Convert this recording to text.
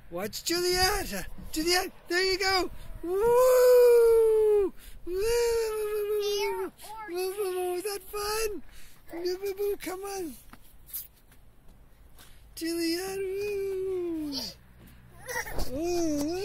Watch Juliet. Juliet, there you go. Woo! Woo! Was that fun? Come on. Juliet, woo! Oh,